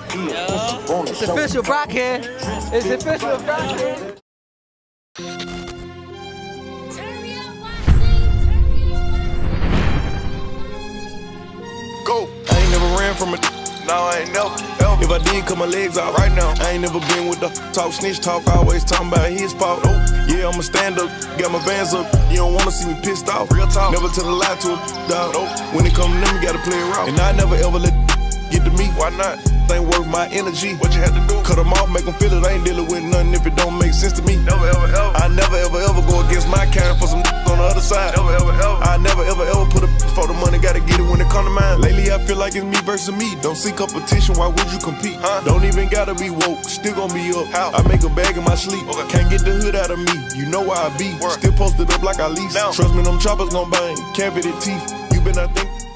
It's official, Brock here. It's official, Brock here. Go. I ain't never ran from a. No, I ain't never. If I did, cut my legs out right now. I ain't never been with the talk, snitch talk, always talking about his fault. Yeah, I'ma stand up, got my vans up. You don't wanna see me pissed off. Real talk. Never tell a lie to a dog. When it come to them, you gotta play it raw. And I never ever let get to me. Why not? Ain't worth my energy. What you had to do? Cut them off, make them feel it. I ain't dealing with nothing if it don't make sense to me. Never ever ever. I never ever ever go against my kind for some on the other side. Never ever ever. I never ever ever put a for the money, gotta get it when it come to mine. Lately I feel like it's me versus me. Don't see competition, why would you compete? Don't even gotta be woke, still gonna be up. How? I make a bag in my sleep. Can't get the hood out of me, you know why I be. Still posted up like I lease. Trust me, them choppers gon' bang. Cavity teeth, you been I think.